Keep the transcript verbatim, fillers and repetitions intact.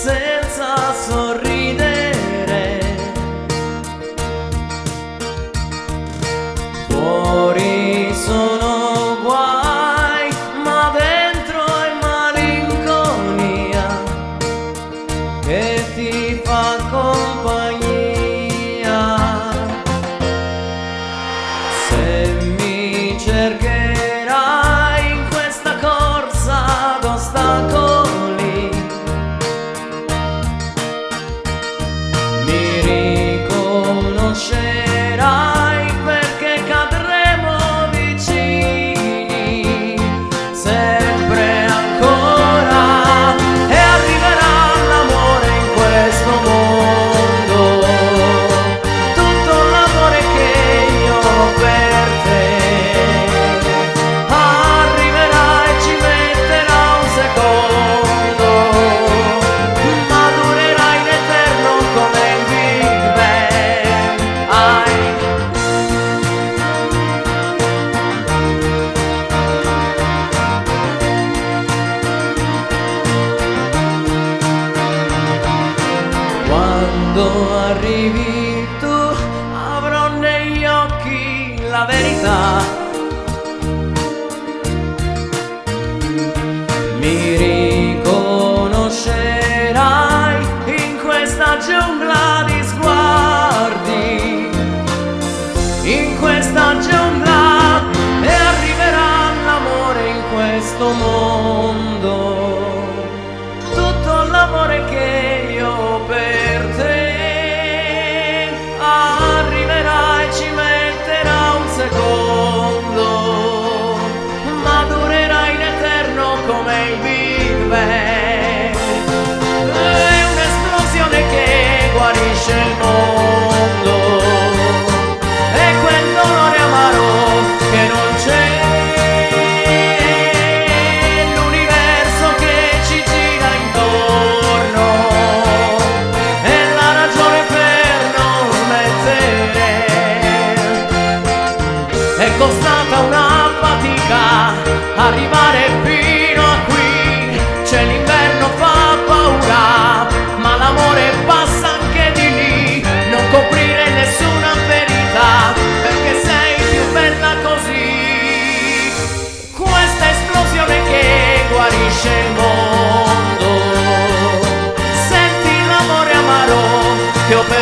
senza sorridere. Fuori sono guai, ma dentro è malinconia che ti fa compagnia. Se mi cercherai in questa corsa d'ostacoli, mi riconoscerai perché cadremo vicini sempre ancora, e arriverà l'amore in questo mondo, tutto l'amore che io ho per te. Arriverà e ci metterà un secondo, ma durerà in eterno come il Big Bang. Ai. Quando arrivi tu avrò negli occhi la verità, mi riconoscerai in questa giungla di sguardi, in questa giungla, e arriverà l'amore in questo mondo, tutto l'amore che io ho per te. Arriverà e ci metterà un secondo, ma durerà in eterno come il Big Bang. È un'esplosione che guarisce il mondo, è quel dolore amaro che non c'è, l'universo che ci gira intorno, è la ragione per non smettere. È costata una fatica arrivare fino a qui, c'è l'inverno fa paura, ma l'amore passa anche di lì. Non coprire nessuna ferita, perché sei più bella così. Questa esplosione che guarisce il mondo, senti l'amore amaro che ho per